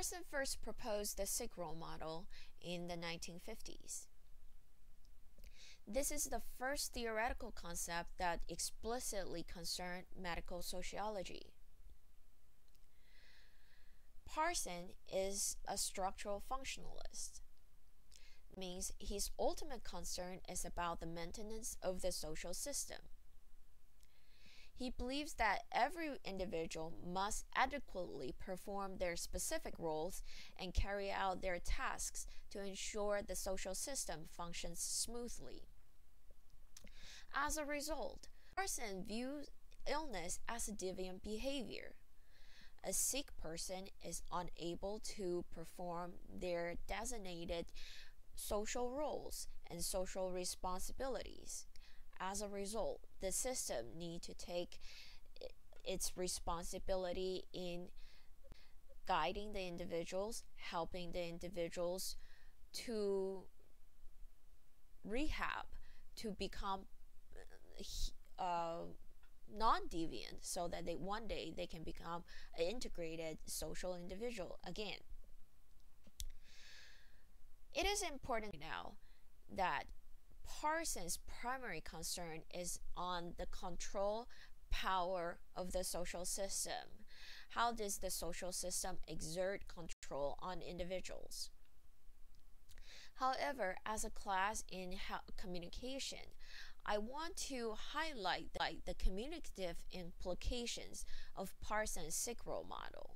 Parson first proposed the sick role model in the 1950s. This is the first theoretical concept that explicitly concerned medical sociology. Parson is a structural functionalist. It means his ultimate concern is about the maintenance of the social system. He believes that every individual must adequately perform their specific roles and carry out their tasks to ensure the social system functions smoothly. As a result, Parson views illness as a deviant behavior. A sick person is unable to perform their designated social roles and social responsibilities. As a result, the system needs to take its responsibility in guiding the individuals, helping the individuals to rehab, to become non-deviant, so that one day they can become an integrated social individual again. It is important now that Parson's primary concern is on the control power of the social system. How does the social system exert control on individuals? However, as a class in communication, I want to highlight the communicative implications of Parson's sick role model.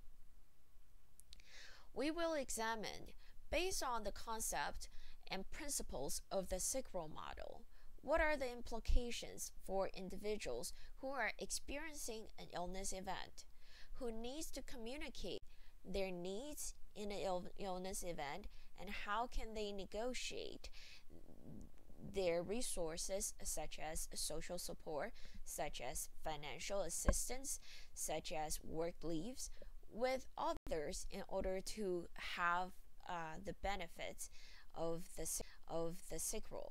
We will examine, based on the concept and principles of the sick role model, what are the implications for individuals who are experiencing an illness event, who needs to communicate their needs in an illness event, and how can they negotiate their resources, such as social support, such as financial assistance, such as work leaves, with others in order to have the benefits of the sick role.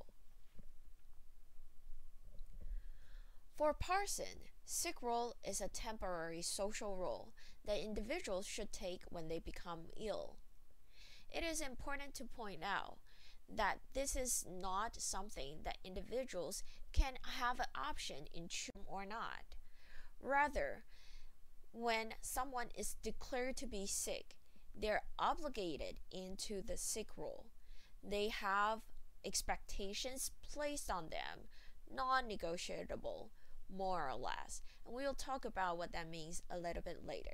For Parson, sick role is a temporary social role that individuals should take when they become ill. It is important to point out that this is not something that individuals can have an option in choosing or not. Rather, when someone is declared to be sick, they're obligated into the sick role. They have expectations placed on them, non-negotiable, more or less. And we'll talk about what that means a little bit later.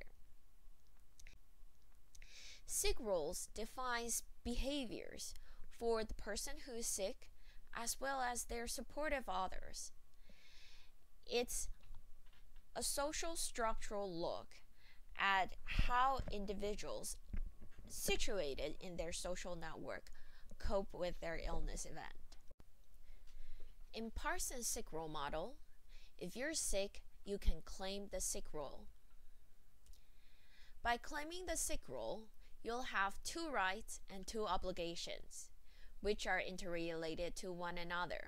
Sick roles defines behaviors for the person who is sick, as well as their supportive others. It's a social structural look at how individuals situated in their social network cope with their illness event. In Parson's sick role model, if you're sick, you can claim the sick role. By claiming the sick role, you'll have 2 rights and 2 obligations, which are interrelated to one another.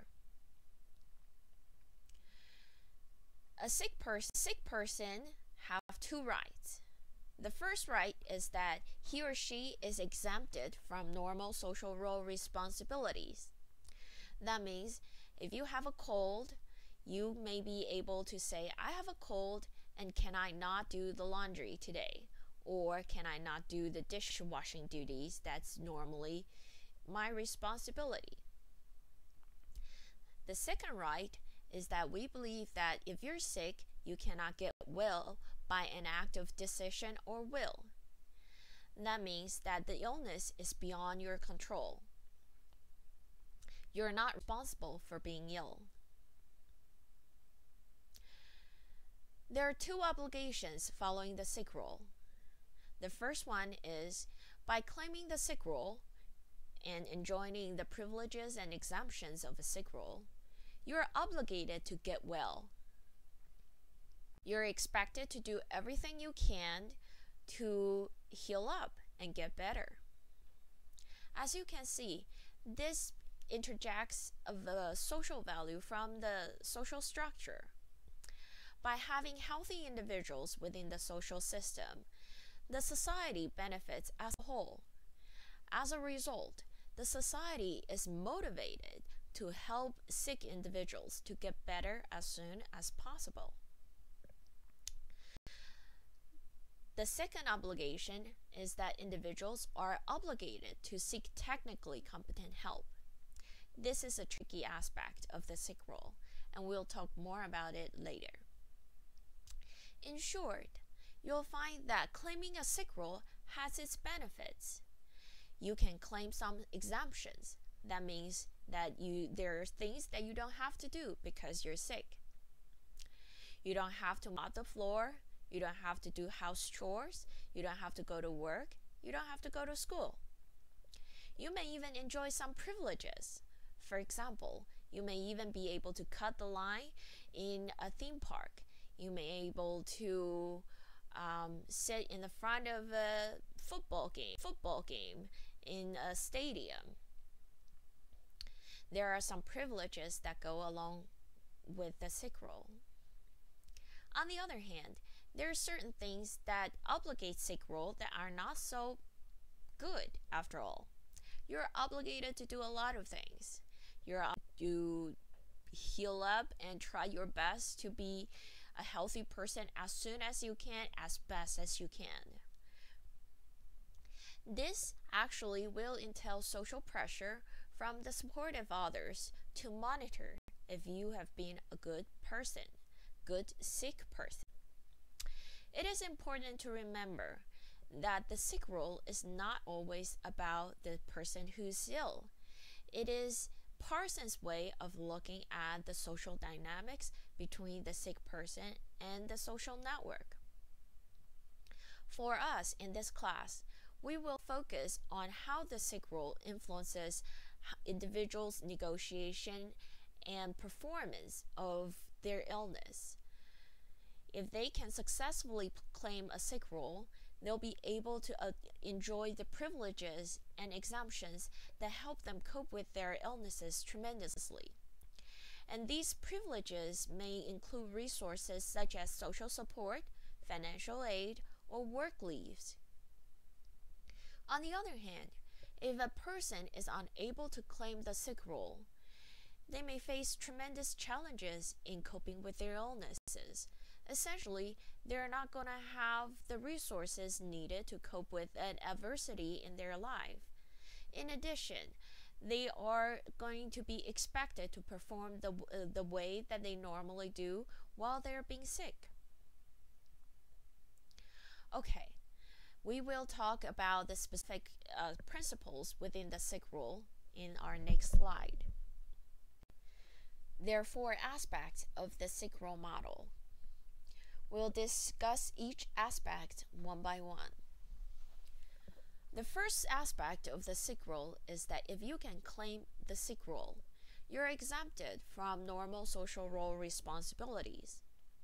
A sick person have 2 rights. The first right is that he or she is exempted from normal social role responsibilities. That means if you have a cold, you may be able to say, I have a cold, and can I not do the laundry today? Or can I not do the dishwashing duties that's normally my responsibility? The second right is that we believe that if you're sick, you cannot get well by an act of decision or will. That means that the illness is beyond your control. You're not responsible for being ill. There are 2 obligations following the sick role. The first one is, by claiming the sick role and enjoying the privileges and exemptions of a sick role, you're obligated to get well. You're expected to do everything you can to heal up and get better. As you can see, this interjects the social value from the social structure. By having healthy individuals within the social system, the society benefits as a whole. As a result, the society is motivated to help sick individuals to get better as soon as possible. The second obligation is that individuals are obligated to seek technically competent help. This is a tricky aspect of the sick role, and we'll talk more about it later. In short, you'll find that claiming a sick role has its benefits. You can claim some exemptions. That means that there are things that you don't have to do because you're sick. You don't have to mop the floor. You don't have to do house chores. You don't have to go to work. You don't have to go to school. You may even enjoy some privileges. For example, you may even be able to cut the line in a theme park. You may be able to sit in the front of a football game in a stadium. There are some privileges that go along with the sick role. On the other hand, there are certain things that obligate sick role that are not so good after all. You're obligated to do a lot of things. You're to heal up and try your best to be a healthy person as soon as you can, as best as you can. This actually will entail social pressure from the supportive others to monitor if you have been a good person, good sick person. It is important to remember that the sick role is not always about the person who's ill. It is Parsons' way of looking at the social dynamics between the sick person and the social network. For us in this class, we will focus on how the sick role influences individuals' negotiation and performance of their illness. If they can successfully claim a sick role, they'll be able to enjoy the privileges and exemptions that help them cope with their illnesses tremendously. And these privileges may include resources such as social support, financial aid, or work leaves. On the other hand, if a person is unable to claim the sick role, they may face tremendous challenges in coping with their illnesses. Essentially, they're not going to have the resources needed to cope with an adversity in their life. In addition, they are going to be expected to perform the way that they normally do while they're being sick. Okay, we will talk about the specific principles within the sick role in our next slide. There are 4 aspects of the sick role model. We'll discuss each aspect one by one. The first aspect of the sick role is that if you can claim the sick role, you're exempted from normal social role responsibilities.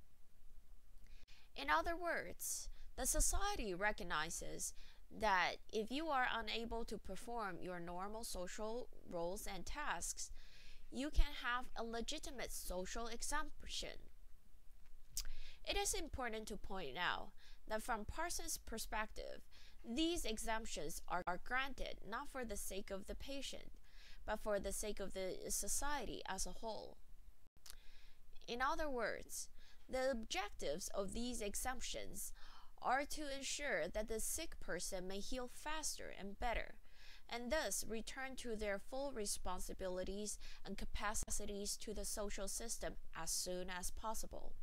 In other words, the society recognizes that if you are unable to perform your normal social roles and tasks, you can have a legitimate social exemption. It is important to point out that from Parsons' perspective, these exemptions are granted not for the sake of the patient, but for the sake of the society as a whole. In other words, the objectives of these exemptions are to ensure that the sick person may heal faster and better, and thus return to their full responsibilities and capacities to the social system as soon as possible.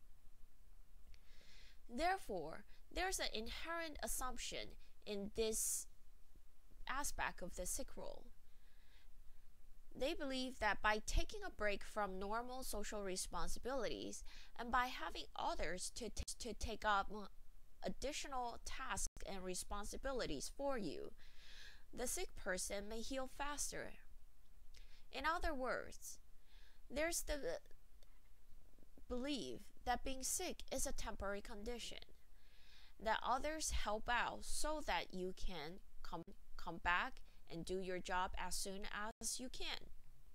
Therefore, there's an inherent assumption in this aspect of the sick role. They believe that by taking a break from normal social responsibilities and by having others to take up additional tasks and responsibilities for you, the sick person may heal faster. In other words, there's the belief that being sick is a temporary condition, that others help out so that you can come back and do your job as soon as you can.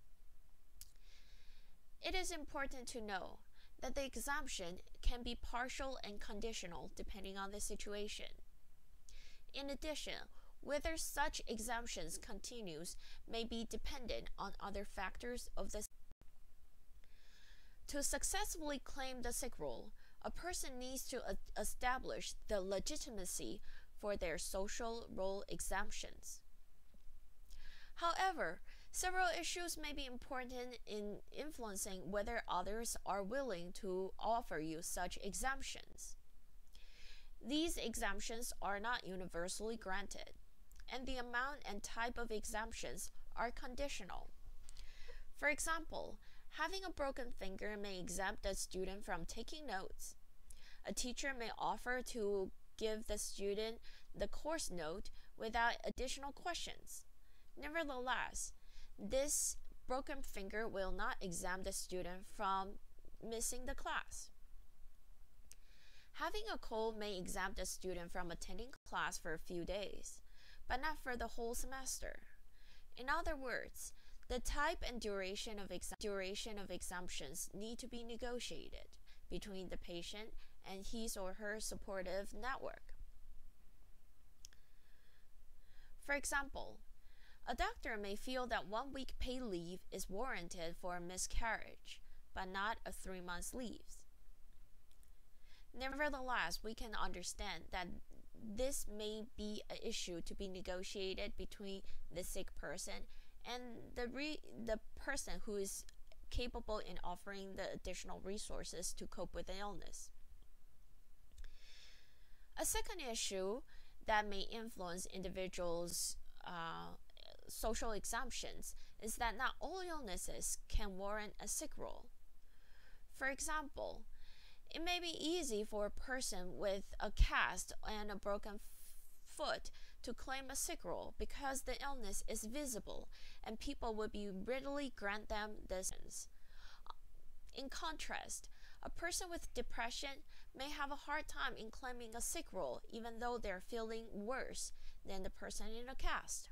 It is important to know that the exemption can be partial and conditional depending on the situation. In addition, whether such exemptions continues may be dependent on other factors of the. To successfully claim the sick role, a person needs to establish the legitimacy for their social role exemptions. However, several issues may be important in influencing whether others are willing to offer you such exemptions. These exemptions are not universally granted, and the amount and type of exemptions are conditional. For example, having a broken finger may exempt a student from taking notes. A teacher may offer to give the student the course note without additional questions. Nevertheless, this broken finger will not exempt the student from missing the class. Having a cold may exempt a student from attending class for a few days, but not for the whole semester. In other words, the type and duration of exemptions need to be negotiated between the patient and his or her supportive network. For example, a doctor may feel that 1 week paid leave is warranted for a miscarriage, but not a 3-month leave. Nevertheless, we can understand that this may be an issue to be negotiated between the sick person and the person who is capable in offering the additional resources to cope with the illness. A second issue that may influence individuals' social exemptions is that not all illnesses can warrant a sick role. For example, it may be easy for a person with a cast and a broken foot to claim a sick role because the illness is visible and people would be readily grant them this. In contrast, a person with depression may have a hard time in claiming a sick role even though they're feeling worse than the person in a cast.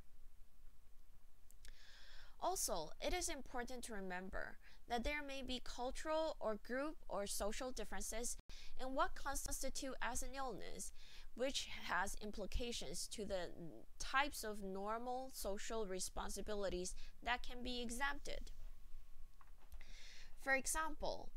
Also, it is important to remember that there may be cultural or group or social differences in what constitutes as an illness, which has implications to the types of normal social responsibilities that can be exempted. For example,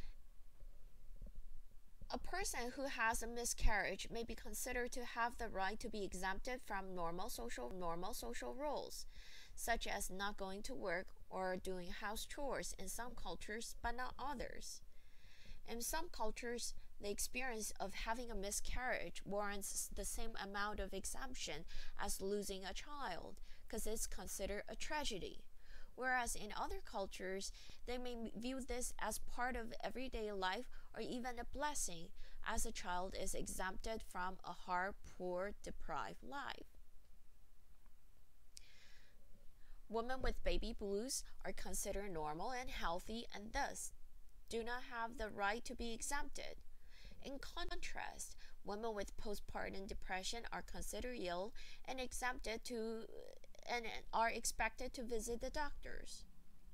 a person who has a miscarriage may be considered to have the right to be exempted from normal social roles, such as not going to work or doing house chores in some cultures but not others. In some cultures, the experience of having a miscarriage warrants the same amount of exemption as losing a child because it's considered a tragedy. Whereas in other cultures, they may view this as part of everyday life or even a blessing, as a child is exempted from a hard, poor, deprived life. Women with baby blues are considered normal and healthy and thus do not have the right to be exempted. In contrast, women with postpartum depression are considered ill and are expected to visit the doctors.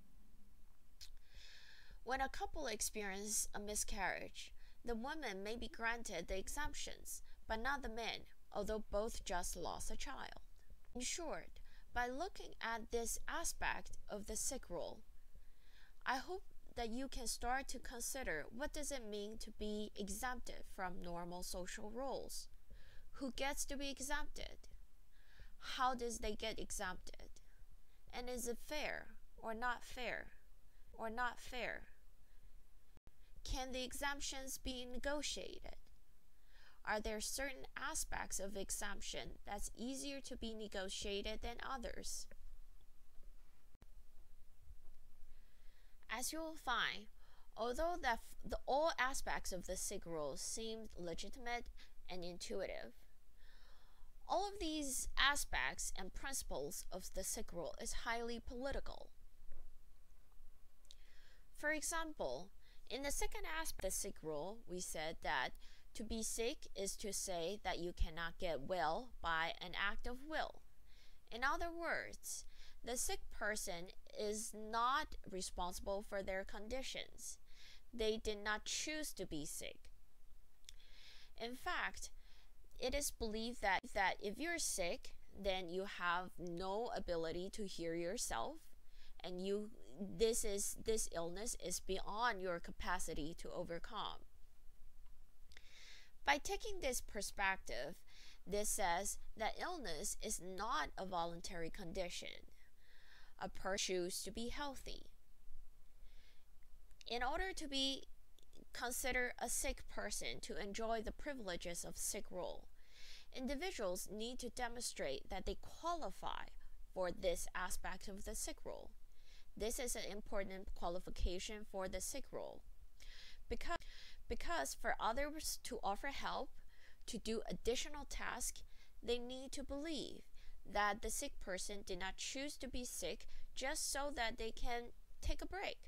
When a couple experiences a miscarriage, the woman may be granted the exemptions, but not the men, although both just lost a child. In short, by looking at this aspect of the sick role, I hope that you can start to consider what does it mean to be exempted from normal social roles. Who gets to be exempted? How does they get exempted? And is it fair or not fair? Or not fair? Can the exemptions be negotiated? Are there certain aspects of exemption that's easier to be negotiated than others? As you will find, although all aspects of the sick role seemed legitimate and intuitive, all of these aspects and principles of the sick role is highly political. For example, in the second aspect of the sick role, we said that to be sick is to say that you cannot get well by an act of will. In other words, the sick person is not responsible for their conditions. They did not choose to be sick. In fact, it is believed that if you're sick, then you have no ability to heal yourself, and this illness is beyond your capacity to overcome. By taking this perspective, this says that illness is not a voluntary condition. A person chooses to be healthy. In order to be considered a sick person to enjoy the privileges of sick role, individuals need to demonstrate that they qualify for this aspect of the sick role. This is an important qualification for the sick role. Because for others to offer help, to do additional tasks, they need to believe that the sick person did not choose to be sick just so that they can take a break.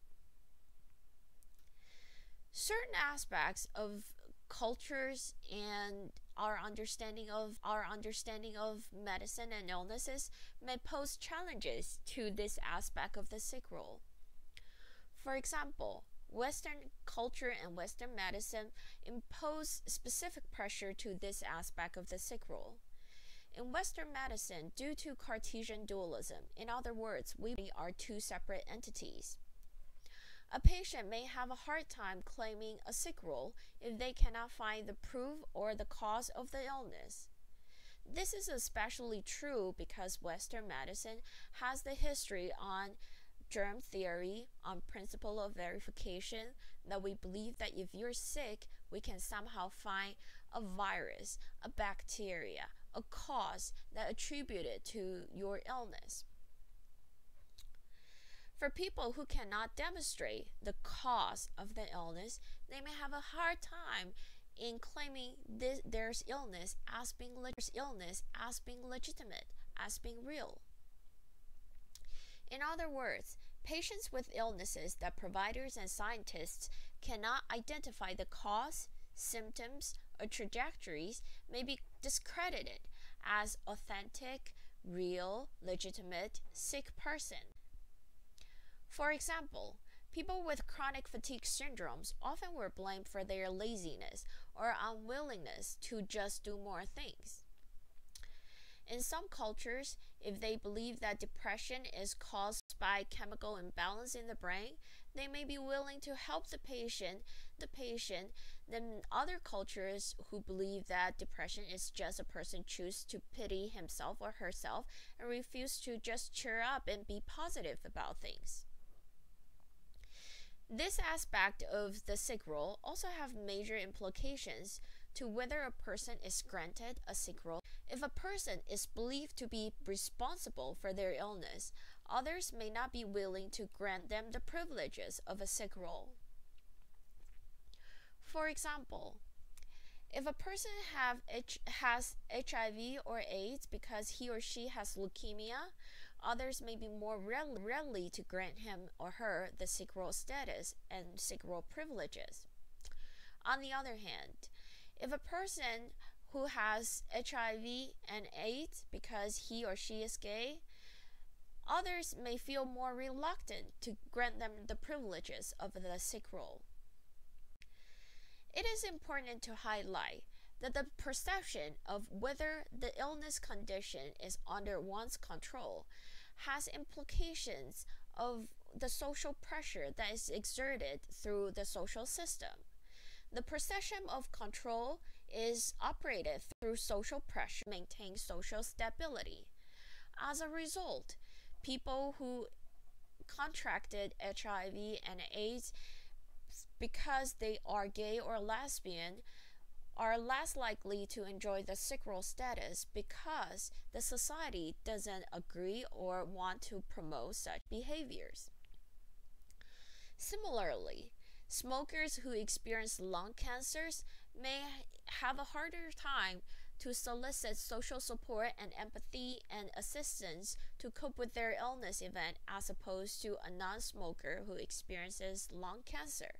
Certain aspects of cultures and our understanding of medicine and illnesses may pose challenges to this aspect of the sick role. For example, Western culture and Western medicine impose specific pressure to this aspect of the sick role. In Western medicine, due to Cartesian dualism, in other words, we are two separate entities. A patient may have a hard time claiming a sick role if they cannot find the proof or the cause of the illness. This is especially true because Western medicine has the history on germ theory, on principle of verification, that we believe that if you're sick, we can somehow find a virus, a bacteria, a cause that attributed to your illness. For people who cannot demonstrate the cause of the illness, they may have a hard time in claiming their illness as being legitimate, as being real. In other words, patients with illnesses that providers and scientists cannot identify the cause, symptoms, or trajectories may be discredited as authentic, real, legitimate, sick person. For example, people with chronic fatigue syndromes often were blamed for their laziness or unwillingness to just do more things. In some cultures, if they believe that depression is caused by chemical imbalance in the brain, they may be willing to help the patient. Then other cultures who believe that depression is just a person choose to pity himself or herself and refuse to just cheer up and be positive about things. This aspect of the sick role also have major implications to whether a person is granted a sick role. If a person is believed to be responsible for their illness, others may not be willing to grant them the privileges of a sick role. For example, if a person has HIV or AIDS because he or she has leukemia, others may be more readily to grant him or her the sick role status and sick role privileges. On the other hand, if a person who has HIV and AIDS because he or she is gay, others may feel more reluctant to grant them the privileges of the sick role. It is important to highlight that the perception of whether the illness condition is under one's control has implications of the social pressure that is exerted through the social system. The perception of control is operated through social pressure to maintain social stability. As a result, people who contracted HIV and AIDS because they are gay or lesbian are less likely to enjoy the sick role status because the society doesn't agree or want to promote such behaviors. Similarly, smokers who experience lung cancers may have a harder time to solicit social support and empathy and assistance to cope with their illness event as opposed to a non-smoker who experiences lung cancer.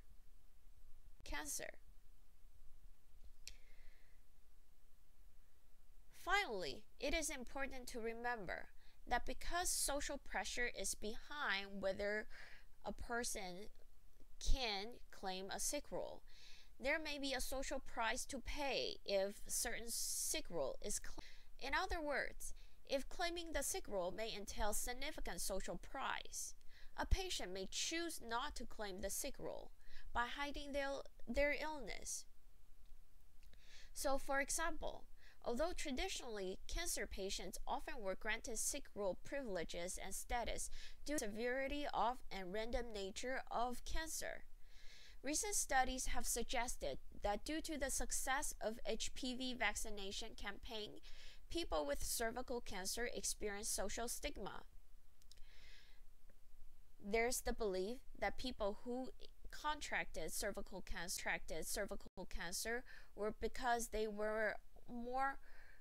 Finally, it is important to remember that because social pressure is behind whether a person can claim a sick role, there may be a social price to pay if certain sick role is claimed. In other words, if claiming the sick role may entail significant social price, a patient may choose not to claim the sick role by hiding their illness. So, for example, although traditionally cancer patients often were granted sick role privileges and status due to the severity of and random nature of cancer, recent studies have suggested that due to the success of HPV vaccination campaign, people with cervical cancer experience social stigma. There's the belief that people who contracted cervical cancer were because they were more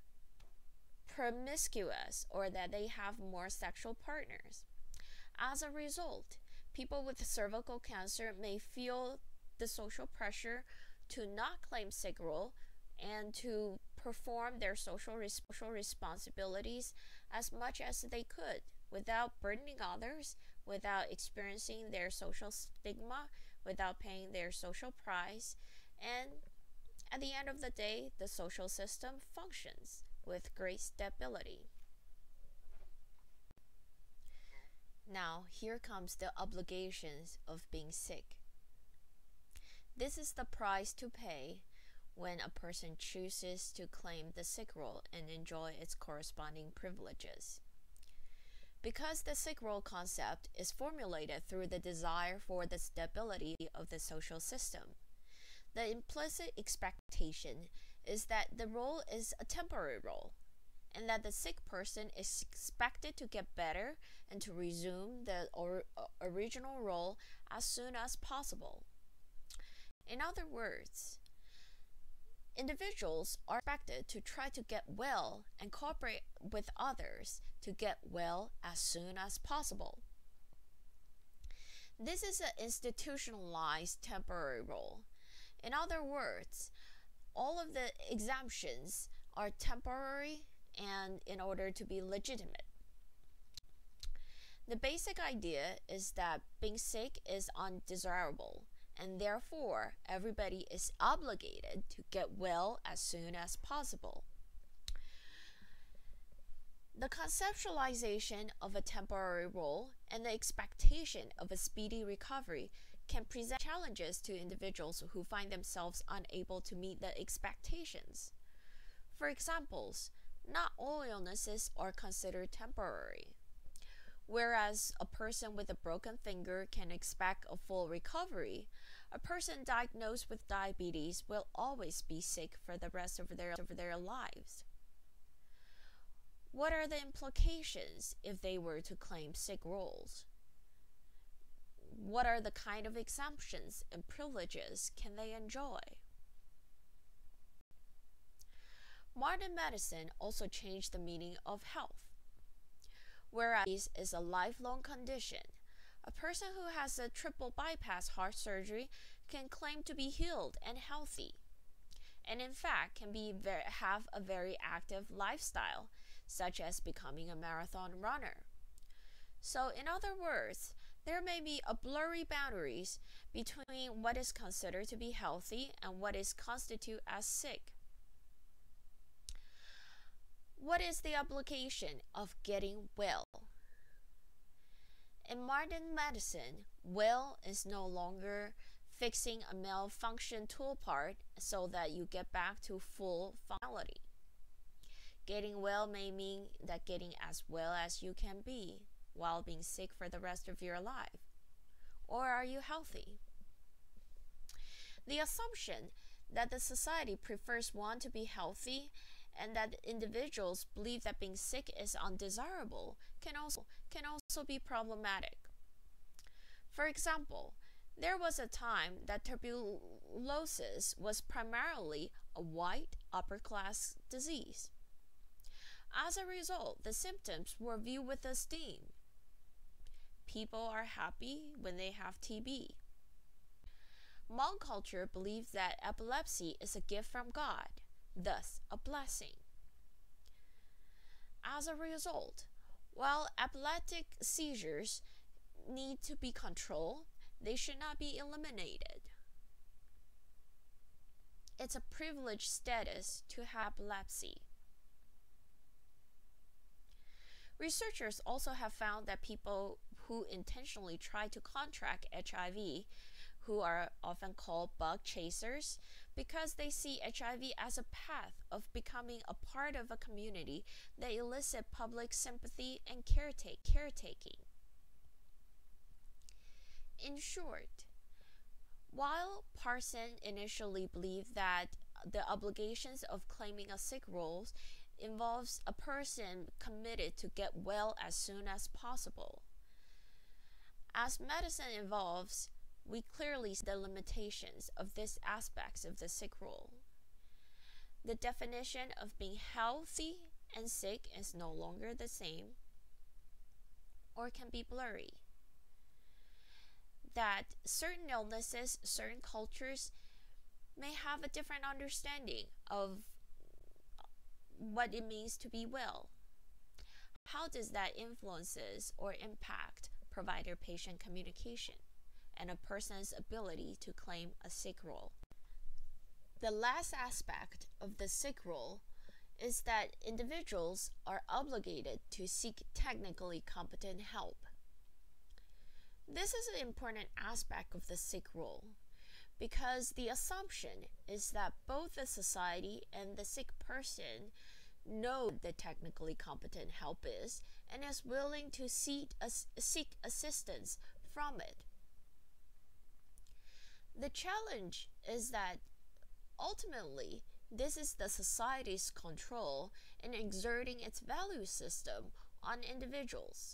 promiscuous or that they have more sexual partners. As a result, people with cervical cancer may feel the social pressure to not claim sick role and to perform their social responsibilities as much as they could without burdening others, without experiencing their social stigma, without paying their social price, and at the end of the day, the social system functions with great stability. Now, here comes the obligations of being sick. This is the price to pay when a person chooses to claim the sick role and enjoy its corresponding privileges. Because the sick role concept is formulated through the desire for the stability of the social system, the implicit expectation is that the role is a temporary role, and that the sick person is expected to get better and to resume the original role as soon as possible. In other words, individuals are expected to try to get well and cooperate with others to get well as soon as possible. This is an institutionalized temporary role. In other words, all of the exemptions are temporary and in order to be legitimate. The basic idea is that being sick is undesirable, and therefore everybody is obligated to get well as soon as possible. The conceptualization of a temporary role and the expectation of a speedy recovery can present challenges to individuals who find themselves unable to meet the expectations. For example, not all illnesses are considered temporary. Whereas a person with a broken finger can expect a full recovery, a person diagnosed with diabetes will always be sick for the rest of their lives. What are the implications if they were to claim sick roles? What are the kind of exemptions and privileges can they enjoy? Modern medicine also changed the meaning of health. Whereas it is a lifelong condition, a person who has a triple bypass heart surgery can claim to be healed and healthy, and in fact can have a very active lifestyle, such as becoming a marathon runner. So in other words, there may be a blurry boundaries between what is considered to be healthy and what is constituted as sick. What is the obligation of getting well? In modern medicine, well is no longer fixing a malfunction tool part so that you get back to full functionality. Getting well may mean that getting as well as you can be while being sick for the rest of your life. Or are you healthy? The assumption that the society prefers one to be healthy and that individuals believe that being sick is undesirable can also be problematic. For example, there was a time that tuberculosis was primarily a white upper-class disease. As a result, the symptoms were viewed with esteem. People are happy when they have TB. Hmong culture believes that epilepsy is a gift from God, thus a blessing. As a result, while epileptic seizures need to be controlled, they should not be eliminated. it's a privileged status to have epilepsy. Researchers also have found that people who intentionally try to contract HIV, who are often called bug chasers, because they see HIV as a path of becoming a part of a community that elicit public sympathy and caretaking. In short, while Parson initially believed that the obligations of claiming a sick role involves a person committed to get well as soon as possible, as medicine evolves, we clearly see the limitations of these aspects of the sick role. The definition of being healthy and sick is no longer the same, or can be blurry. That certain illnesses, certain cultures may have a different understanding of what it means to be well. How does that influences or impact provider-patient communication and a person's ability to claim a sick role? The last aspect of the sick role is that individuals are obligated to seek technically competent help. This is an important aspect of the sick role because the assumption is that both the society and the sick person know the technically competent help is and is willing to seek assistance from it. The challenge is that ultimately this is the society's control in exerting its value system on individuals.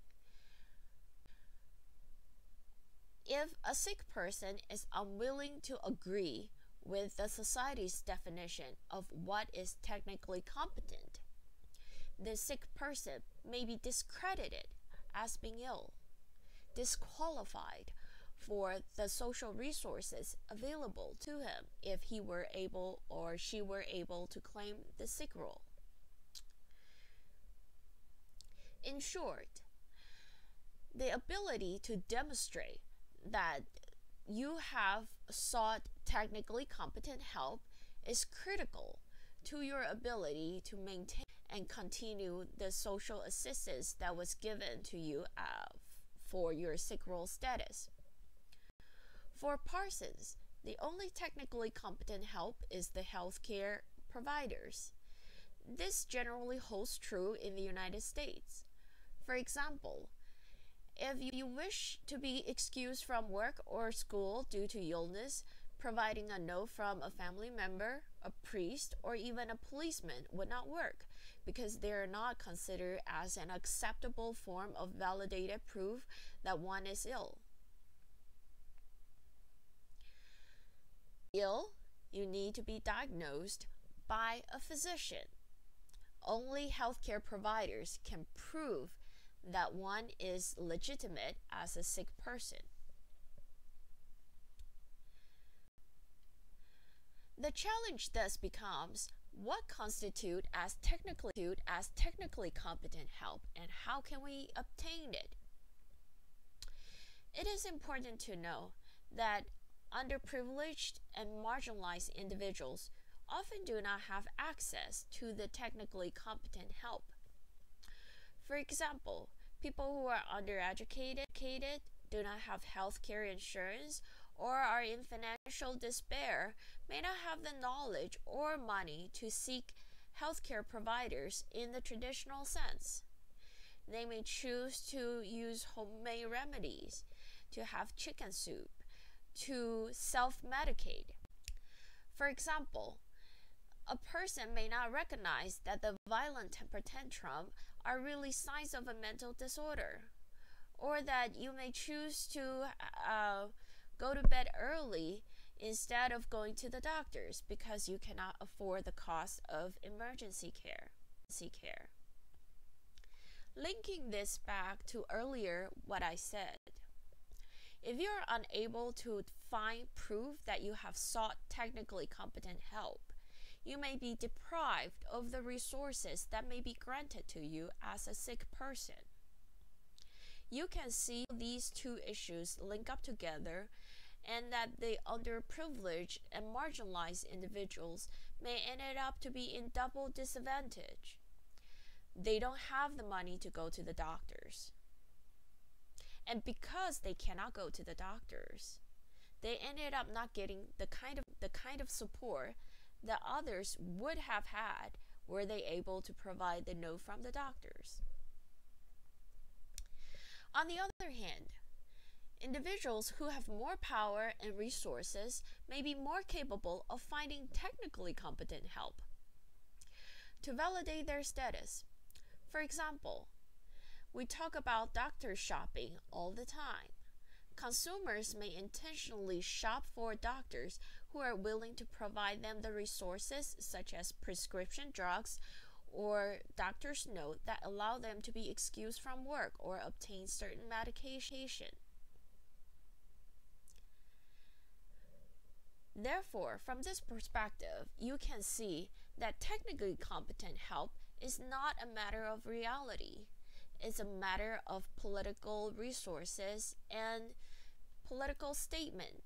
If a sick person is unwilling to agree with the society's definition of what is technically competent, the sick person may be discredited as being ill, disqualified for the social resources available to him if he were able or she were able to claim the sick role. In short, the ability to demonstrate that you have sought technically competent help is critical to your ability to maintain and continue the social assistance that was given to you for your sick role status. For Parsons, the only technically competent help is the healthcare providers. This generally holds true in the United States. For example, if you wish to be excused from work or school due to illness, providing a note from a family member, a priest, or even a policeman would not work because they are not considered as an acceptable form of validated proof that one is ill. Ill, you need to be diagnosed by a physician. Only healthcare providers can prove that one is legitimate as a sick person. The challenge thus becomes what constitutes as technically competent help and how can we obtain it? It is important to know that underprivileged and marginalized individuals often do not have access to the technically competent help. For example, people who are undereducated, do not have health care insurance, or are in financial despair may not have the knowledge or money to seek healthcare providers in the traditional sense. They may choose to use homemade remedies, to have chicken soup, to self-medicate. For example, a person may not recognize that the violent temper tantrum are really signs of a mental disorder, or that you may choose to go to bed early instead of going to the doctors because you cannot afford the cost of emergency care. Linking this back to earlier what I said, if you are unable to find proof that you have sought technically competent help, you may be deprived of the resources that may be granted to you as a sick person. You can see these two issues link up together and that the underprivileged and marginalized individuals may end up to be in double disadvantage. They don't have the money to go to the doctors. And because they cannot go to the doctors, they ended up not getting the kind of support that others would have had were they able to provide the note from the doctors. On the other hand, individuals who have more power and resources may be more capable of finding technically competent help to validate their status. For example, we talk about doctor shopping all the time. Consumers may intentionally shop for doctors who are willing to provide them the resources such as prescription drugs or doctor's note that allow them to be excused from work or obtain certain medication. Therefore, from this perspective, you can see that technically competent help is not a matter of reality. It's a matter of political resources and political statement.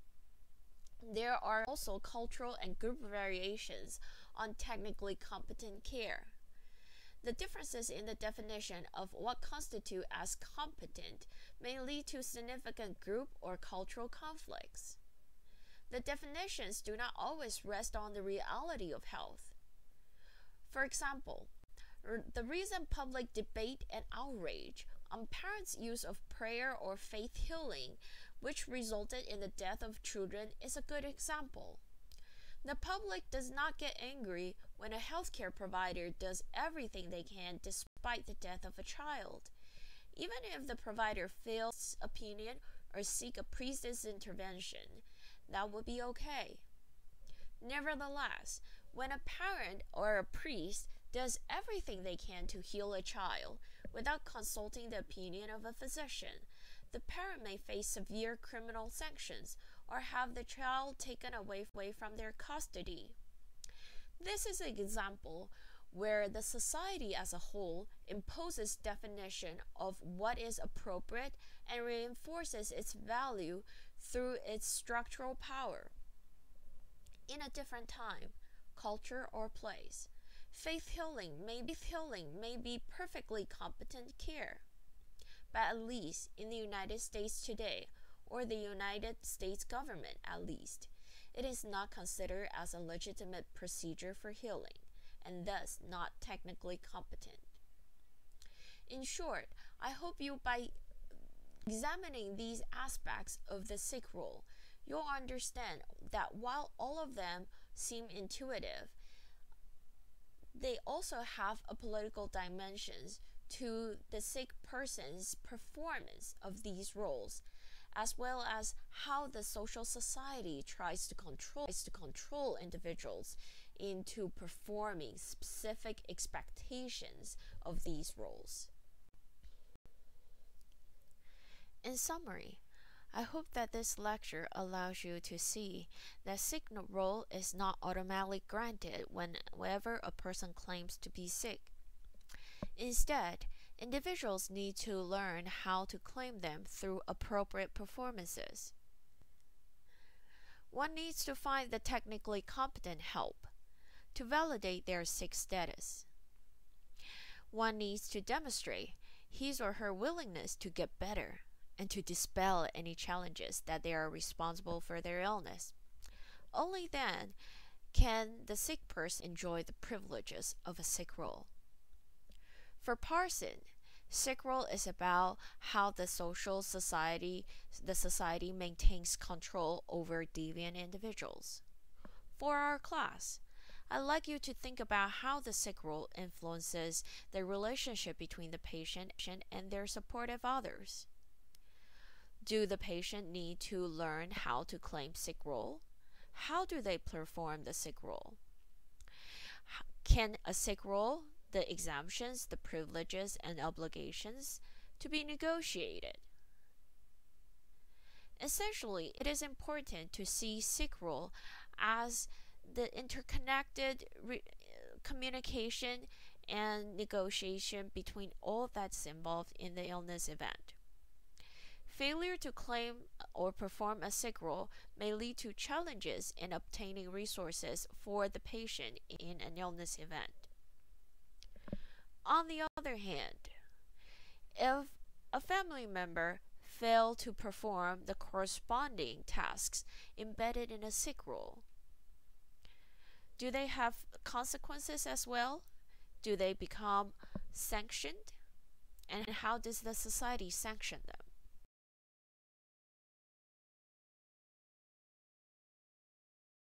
There are also cultural and group variations on technically competent care. The differences in the definition of what constitutes as competent may lead to significant group or cultural conflicts. The definitions do not always rest on the reality of health. For example, the recent public debate and outrage on parents' use of prayer or faith healing, which resulted in the death of children, is a good example. The public does not get angry when a healthcare provider does everything they can despite the death of a child, even if the provider fails opinion or seek a priest's intervention. That would be okay. Nevertheless, when a parent or a priest does everything they can to heal a child without consulting the opinion of a physician, the parent may face severe criminal sanctions or have the child taken away from their custody. This is an example where the society as a whole imposes definition of what is appropriate and reinforces its value through its structural power. In a different time, culture, or place, faith healing may be perfectly competent care. But at least in the United States today, or the United States government at least, it is not considered as a legitimate procedure for healing, and thus not technically competent. In short, I hope you, by examining these aspects of the Sikh role, you'll understand that while all of them seem intuitive, they also have a political dimensions to the Sikh person's performance of these roles, as well as how the social society tries to control individuals into performing specific expectations of these roles. In summary, I hope that this lecture allows you to see that Sikh role is not automatically granted whenever a person claims to be Sikh. Instead, individuals need to learn how to claim them through appropriate performances. One needs to find the technically competent help to validate their Sikh status. One needs to demonstrate his or her willingness to get better and to dispel any challenges that they are responsible for their illness. Only then can the Sikh person enjoy the privileges of a Sikh role. For Parson, Sikh role is about how the society maintains control over deviant individuals. For our class, I'd like you to think about how the Sikh role influences the relationship between the patient and their supportive others. Do the patient need to learn how to claim Sikh role? How do they perform the Sikh role? Can a Sikh role, the exemptions, the privileges, and obligations, to be negotiated? Essentially, it is important to see Sikh role as the interconnected communication and negotiation between all that's involved in the illness event. Failure to claim or perform a sick role may lead to challenges in obtaining resources for the patient in an illness event. On the other hand, if a family member failed to perform the corresponding tasks embedded in a sick role, do they have consequences as well? Do they become sanctioned? And how does the society sanction them?